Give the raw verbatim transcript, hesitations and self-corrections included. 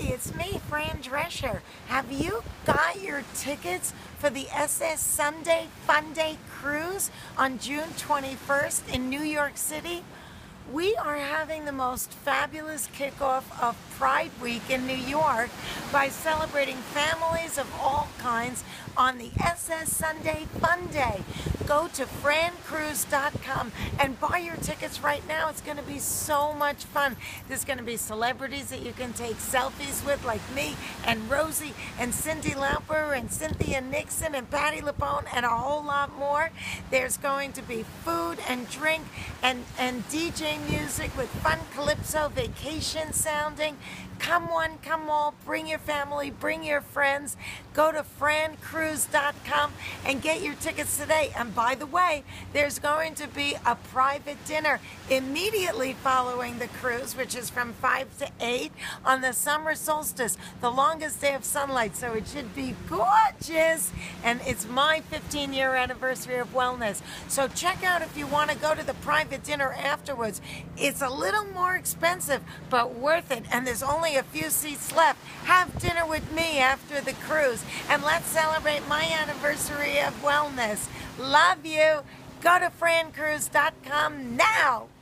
it's me, Fran Drescher. Have you got your tickets for the S S Sunday Fun Day Cruise on June twenty-first in New York City? We are having the most fabulous kickoff of Pride Week in New York by celebrating families of all kinds on the S S Sunday Fun Day. Go to fran cruise dot com and buy your tickets right now. It's going to be so much fun. There's going to be celebrities that you can take selfies with, like me and Rosie and Cyndi Lauper and Cynthia Nixon and Patti LuPone and a whole lot more. There's going to be food and drink and, and D J music with fun calypso vacation sounding. Come one, come all, bring your family, bring your friends. Go to fran cruise dot com and get your tickets today. And by the way, there's going to be a private dinner immediately following the cruise, which is from five to eight on the summer solstice, the longest day of sunlight, so it should be gorgeous. And it's my fifteen year anniversary of wellness. So check out if you want to go to the private dinner afterwards. It's a little more expensive, but worth it, and there's only a few seats left. Have dinner with me after the cruise, and let's celebrate my anniversary of wellness. Love you. Go to fran cruise dot com now.